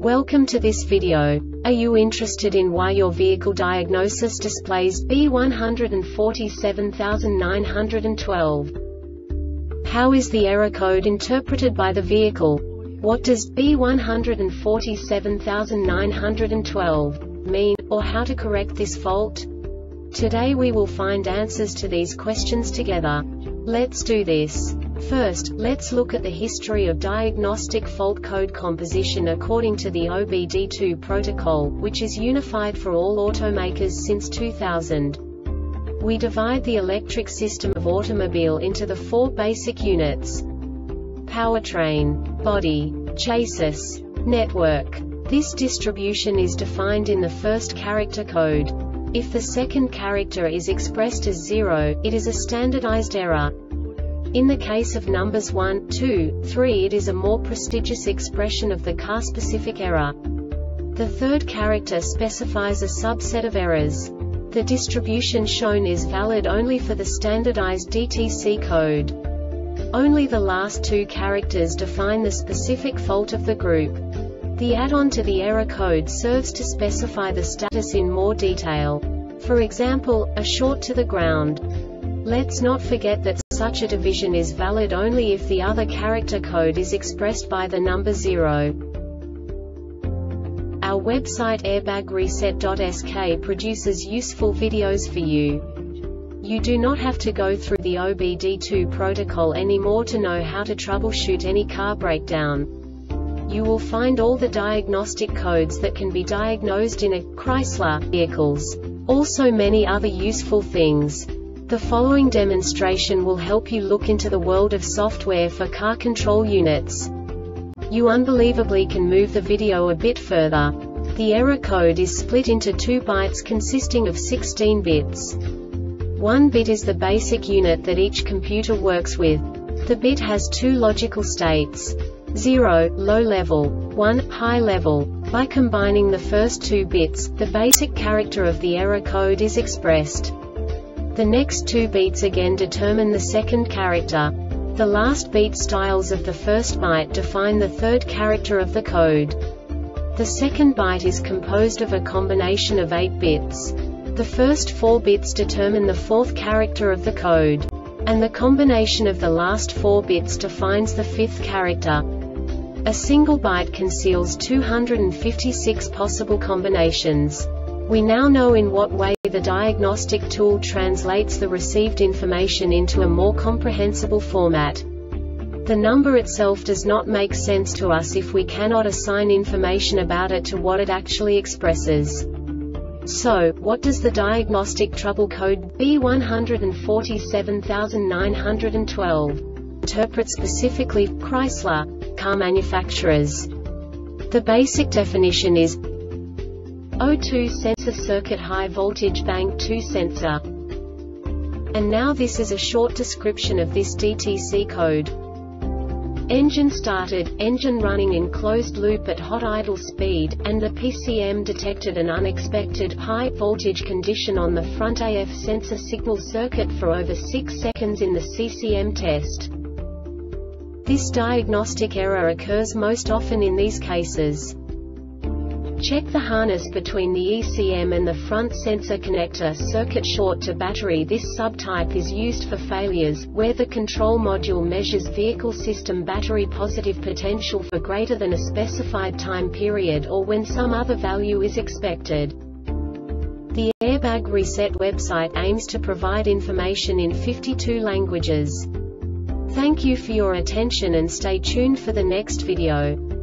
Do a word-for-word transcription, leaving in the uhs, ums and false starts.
Welcome to this video. Are you interested in why your vehicle diagnosis displays B one four seven nine one two? How is the error code interpreted by the vehicle? What does B one four seven nine one two mean, or how to correct this fault? Today we will find answers to these questions together. Let's do this. First, let's look at the history of diagnostic fault code composition according to the O B D two protocol, which is unified for all automakers since two thousand. We divide the electric system of automobile into the four basic units: powertrain, body, chassis, network. This distribution is defined in the first character code. If the second character is expressed as zero, it is a standardized error. In the case of numbers one, two, three, it is a more prestigious expression of the car-specific error. The third character specifies a subset of errors. The distribution shown is valid only for the standardized D T C code. Only the last two characters define the specific fault of the group. The add-on to the error code serves to specify the status in more detail. For example, a short to the ground. Let's not forget that such a division is valid only if the other character code is expressed by the number zero. Our website airbag reset dot S K produces useful videos for you. You do not have to go through the O B D two protocol anymore to know how to troubleshoot any car breakdown. You will find all the diagnostic codes that can be diagnosed in a Chrysler vehicles. Also many other useful things. The following demonstration will help you look into the world of software for car control units. You unbelievably can move the video a bit further. The error code is split into two bytes consisting of sixteen bits. One bit is the basic unit that each computer works with. The bit has two logical states: zero, low level, one, high level. By combining the first two bits, the basic character of the error code is expressed. The next two beats again determine the second character. The last beat styles of the first byte define the third character of the code. The second byte is composed of a combination of eight bits. The first four bits determine the fourth character of the code. And the combination of the last four bits defines the fifth character. A single byte conceals two hundred fifty-six possible combinations. We now know in what way the diagnostic tool translates the received information into a more comprehensible format. The number itself does not make sense to us if we cannot assign information about it to what it actually expresses. So, what does the diagnostic trouble code B one four seven nine one two interpret specifically for Chrysler car manufacturers? The basic definition is O two sensor circuit high voltage bank two sensor. And now this is a short description of this D T C code. Engine started, engine running in closed loop at hot idle speed, and the P C M detected an unexpected high voltage condition on the front A F sensor signal circuit for over six seconds in the C C M test. This diagnostic error occurs most often in these cases. Check the harness between the E C M and the front sensor connector circuit short to battery. This subtype is used for failures, where the control module measures vehicle system battery positive potential for greater than a specified time period or when some other value is expected. The Airbag Reset website aims to provide information in fifty-two languages. Thank you for your attention and stay tuned for the next video.